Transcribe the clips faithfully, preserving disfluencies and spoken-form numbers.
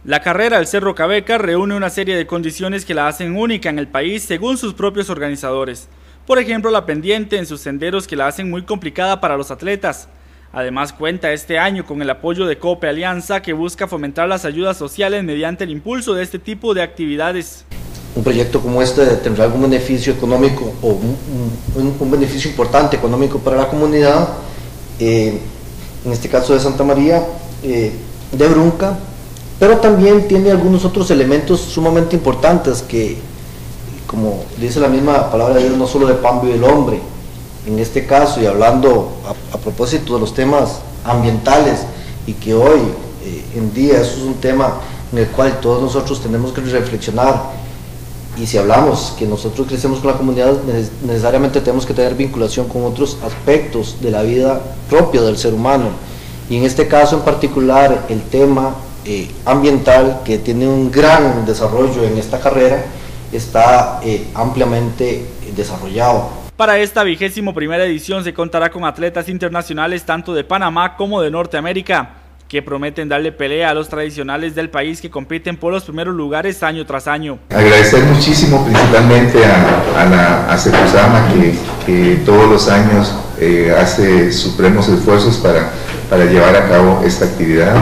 La carrera del Cerro Cabecar reúne una serie de condiciones que la hacen única en el país según sus propios organizadores. Por ejemplo, la pendiente en sus senderos que la hacen muy complicada para los atletas. Además cuenta este año con el apoyo de Cope Alianza, que busca fomentar las ayudas sociales mediante el impulso de este tipo de actividades. Un proyecto como este tendrá algún beneficio económico o un, un, un beneficio importante económico para la comunidad, eh, en este caso de Santa María eh, de Brunca, pero también tiene algunos otros elementos sumamente importantes que, como dice la misma palabra de Dios, no solo de pan vive el hombre. En este caso, y hablando a, a propósito de los temas ambientales, y que hoy eh, en día eso es un tema en el cual todos nosotros tenemos que reflexionar, y si hablamos que nosotros crecemos con la comunidad, necesariamente tenemos que tener vinculación con otros aspectos de la vida propia del ser humano, y en este caso en particular el tema eh, ambiental, que tiene un gran desarrollo en esta carrera, está eh, ampliamente desarrollado. Para esta vigésimo primera edición se contará con atletas internacionales tanto de Panamá como de Norteamérica, que prometen darle pelea a los tradicionales del país que compiten por los primeros lugares año tras año. Agradecer muchísimo principalmente a, a la a Secusama, que, que todos los años eh, hace supremos esfuerzos para, para llevar a cabo esta actividad.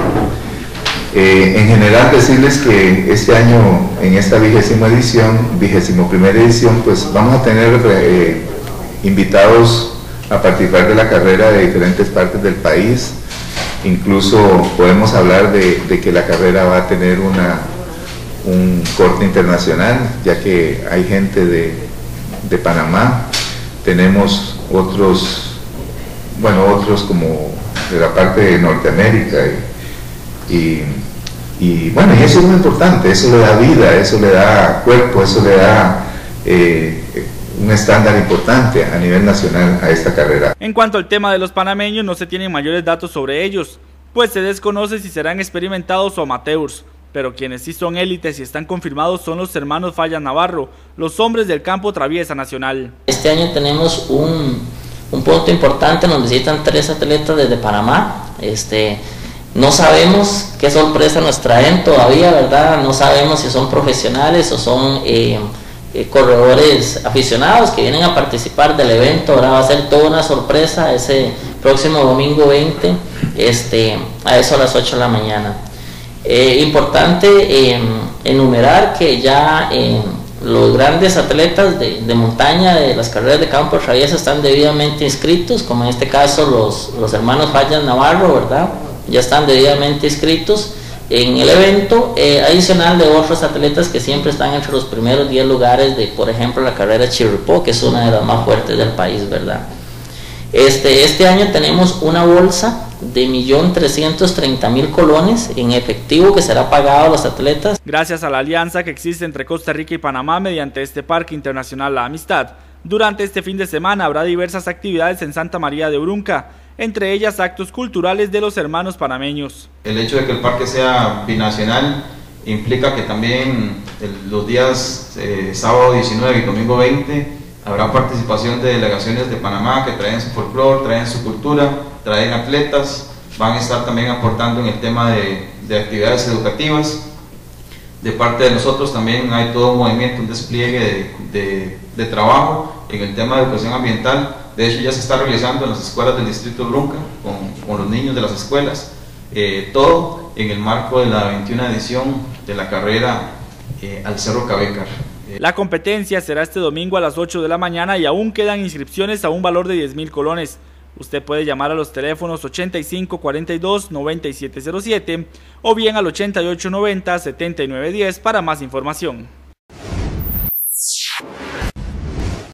Eh, en general decirles que este año, en esta vigésima edición, vigésimo primera edición, pues vamos a tener eh, invitados a participar de la carrera de diferentes partes del país. Incluso podemos hablar de, de que la carrera va a tener una, un corte internacional, ya que hay gente de, de Panamá, tenemos otros, bueno, otros como de la parte de Norteamérica, y, y, y bueno, y eso es muy importante, eso le da vida, eso le da cuerpo, eso le da eh, un estándar importante a nivel nacional a esta carrera. En cuanto al tema de los panameños, no se tienen mayores datos sobre ellos, pues se desconoce si serán experimentados o amateurs, pero quienes sí son élites y están confirmados son los hermanos Fallas Navarro, los hombres del campo traviesa nacional. Este año tenemos un, un punto importante, nos visitan tres atletas desde Panamá. Este, no sabemos qué sorpresa nos traen todavía, ¿verdad? No sabemos si son profesionales o son eh, Eh, corredores aficionados que vienen a participar del evento. Ahora va a ser toda una sorpresa ese próximo domingo veinte, este, a eso a las ocho de la mañana. Eh, importante eh, enumerar que ya eh, los grandes atletas de, de montaña de las carreras de campo traviesa están debidamente inscritos, como en este caso los, los hermanos Fallas Navarro, ¿verdad? Ya están debidamente inscritos en el evento, eh, adicional de otros atletas que siempre están entre los primeros diez lugares de, por ejemplo, la carrera Chirripó, que es una de las más fuertes del país, ¿verdad? Este, este año tenemos una bolsa de un millón trescientos treinta mil colones en efectivo que será pagado a los atletas. Gracias a la alianza que existe entre Costa Rica y Panamá mediante este Parque Internacional La Amistad, durante este fin de semana habrá diversas actividades en Santa María de Brunca, entre ellas actos culturales de los hermanos panameños. El hecho de que el parque sea binacional implica que también el, los días eh, sábado diecinueve y domingo veinte habrá participación de delegaciones de Panamá que traen su folclore, traen su cultura, traen atletas, van a estar también aportando en el tema de, de actividades educativas. De parte de nosotros también hay todo un movimiento, un despliegue de, de, de trabajo en el tema de educación ambiental. De hecho ya se está realizando en las escuelas del distrito de Brunca con, con los niños de las escuelas, eh, todo en el marco de la veintiuna edición de la carrera eh, al Cerro Cabecar. La competencia será este domingo a las ocho de la mañana y aún quedan inscripciones a un valor de diez mil colones. Usted puede llamar a los teléfonos ochenta y cinco cuarenta y dos noventa y siete cero siete o bien al ochenta y ocho noventa setenta y nueve diez para más información.